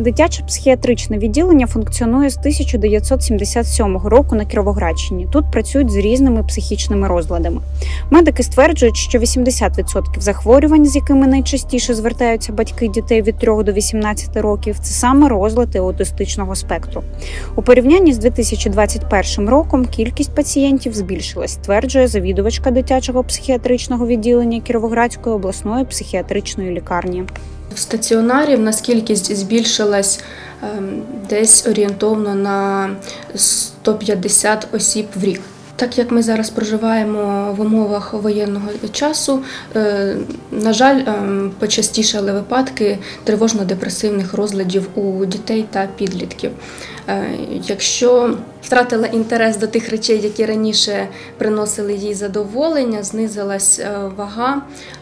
Дитяче психіатричне відділення функціонує з 1977 року на Кіровоградщині. Тут працюють з різними психічними розладами. Медики стверджують, що 80% захворювань, з якими найчастіше звертаються батьки дітей від 3 до 18 років, це саме розлади аутистичного спектру. У порівнянні з 2021 роком кількість пацієнтів збільшилась, стверджує завідувачка дитячого психіатричного відділення Кіровоградської обласної психіатричної лікарні. В стаціонарі в нас кількість збільшилась десь орієнтовно на 150 осіб в рік. Так як ми зараз проживаємо в умовах воєнного часу, на жаль, почастішали випадки тривожно-депресивних розладів у дітей та підлітків. Якщо втратила інтерес до тих речей, які раніше приносили їй задоволення, знизилась вага,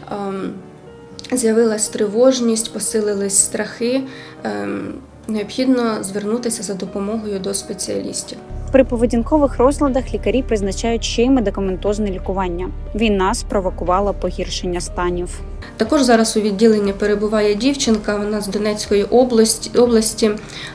з'явилась тривожність, посилились страхи, необхідно звернутися за допомогою до спеціалістів. При поведінкових розладах лікарі призначають ще й медикаментозне лікування. Війна спровокувала погіршення станів. Також зараз у відділенні перебуває дівчинка, вона з Донецької області.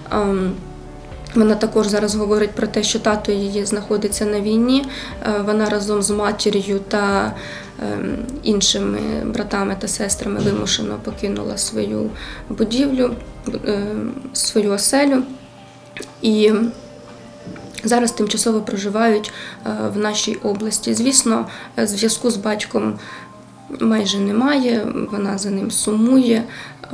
Вона також зараз говорить про те, що тато її знаходиться на війні. Вона разом з матір'ю та іншими братами та сестрами вимушено покинула свою будівлю, свою оселю. І зараз тимчасово проживають в нашій області. Звісно, зв'язку з батьком майже немає, вона за ним сумує,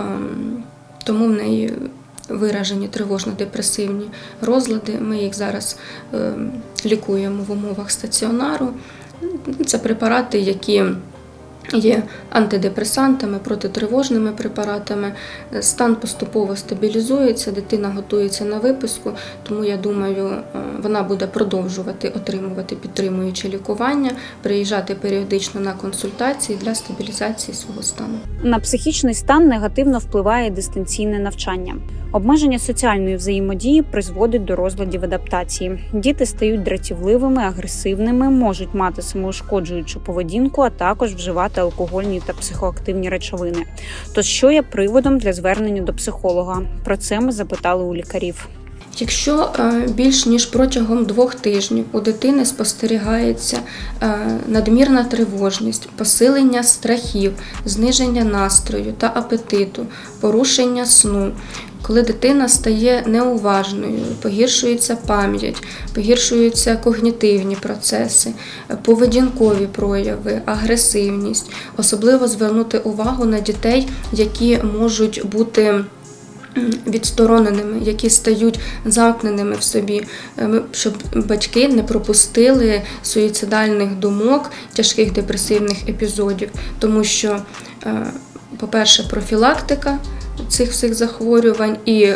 тому в неї виражені тривожно-депресивні розлади. Ми їх зараз лікуємо в умовах стаціонару. Це препарати, які є антидепресантами, протитривожними препаратами. Стан поступово стабілізується, дитина готується на виписку, тому, я думаю, вона буде продовжувати отримувати підтримуюче лікування, приїжджати періодично на консультації для стабілізації свого стану. На психічний стан негативно впливає дистанційне навчання. Обмеження соціальної взаємодії призводить до розладів адаптації. Діти стають дратівливими, агресивними, можуть мати самоушкоджуючу поведінку, а також вживати алкогольні та психоактивні речовини. Тож що є приводом для звернення до психолога? Про це ми запитали у лікарів. Якщо більш ніж протягом 2 тижнів у дитини спостерігається надмірна тривожність, посилення страхів, зниження настрою та апетиту, порушення сну, коли дитина стає неуважною, погіршується пам'ять, погіршуються когнітивні процеси, поведінкові прояви, агресивність, особливо звернути увагу на дітей, які можуть бути відстороненими, які стають замкненими в собі, щоб батьки не пропустили суїцидальних думок, тяжких депресивних епізодів. Тому що, по-перше, профілактика цих всіх захворювань і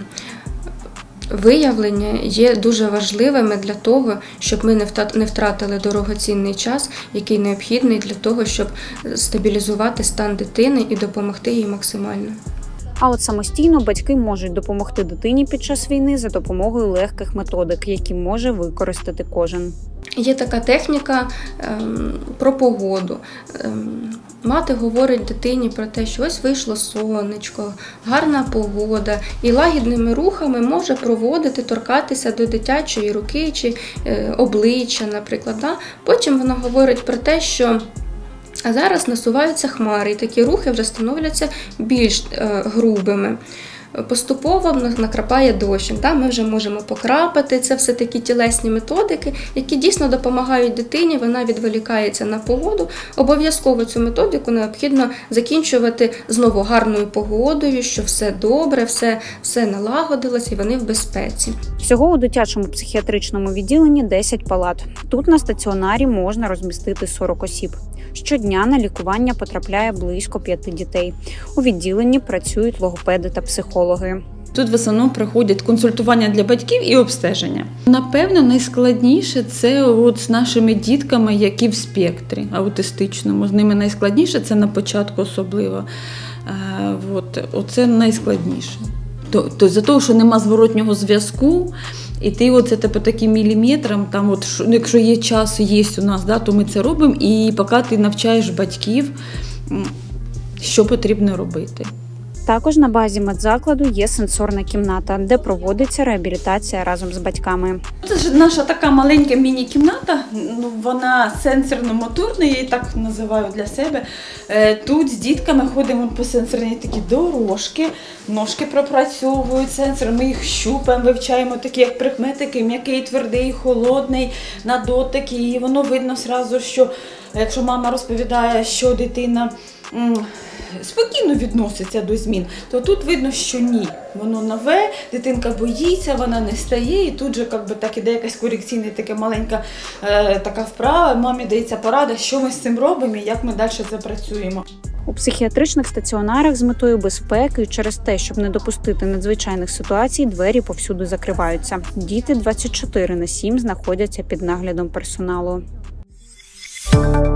виявлення є дуже важливими для того, щоб ми не втратили дорогоцінний час, який необхідний для того, щоб стабілізувати стан дитини і допомогти їй максимально. А от самостійно батьки можуть допомогти дитині під час війни за допомогою легких методик, які може використати кожен. Є така техніка про погоду. Мати говорить дитині про те, що ось вийшло сонечко, гарна погода, і лагідними рухами може проводити, торкатися до дитячої руки чи обличчя, наприклад. Потім вона говорить про те, що а зараз насуваються хмари, і такі рухи вже становляться більш грубими. Поступово накрапає дощ. Ми вже можемо покрапати. Це все такі тілесні методики, які дійсно допомагають дитині, вона відволікається на погоду. Обов'язково цю методику необхідно закінчувати знову гарною погодою, що все добре, все налагодилось і вони в безпеці. Всього у дитячому психіатричному відділенні 10 палат. Тут на стаціонарі можна розмістити 40 осіб. Щодня на лікування потрапляє близько 5 дітей. У відділенні працюють логопеди та психологи. Тут в основному проходять консультування для батьків і обстеження. Напевно, найскладніше це з нашими дітками, які в спектрі аутистичному. З ними найскладніше, це на початку особливо. Оце найскладніше. За того, що нема зворотнього зв'язку, і ти це по таким міліметрам, якщо є час, є у нас, то ми це робимо, і поки ти навчаєш батьків, що потрібно робити. Також на базі медзакладу є сенсорна кімната, де проводиться реабілітація разом з батьками. Це ж наша така маленька міні-кімната, вона сенсорно-моторна, я її так називаю для себе. Тут з дітками ходимо по сенсорній такі дорожки, ножки пропрацьовують сенсор, ми їх щупаємо, вивчаємо такі як прикметики, м'який, твердий, холодний, на дотик, і воно видно одразу, що якщо мама розповідає, що дитина спокійно відноситься до змін, то тут видно, що ні. Воно нове, дитинка боїться, вона не стає, і тут же так іде якась корекційна така маленька така вправа, мамі дається порада, що ми з цим робимо і як ми далі запрацюємо. У психіатричних стаціонарах з метою безпеки і через те, щоб не допустити надзвичайних ситуацій, двері повсюди закриваються. Діти 24/7 знаходяться під наглядом персоналу.